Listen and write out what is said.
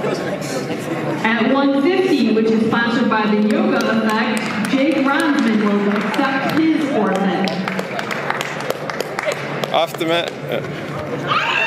At 150, which is sponsored by the Yoga Effect, Jake Ronsman will accept his forfeit. Off the mat.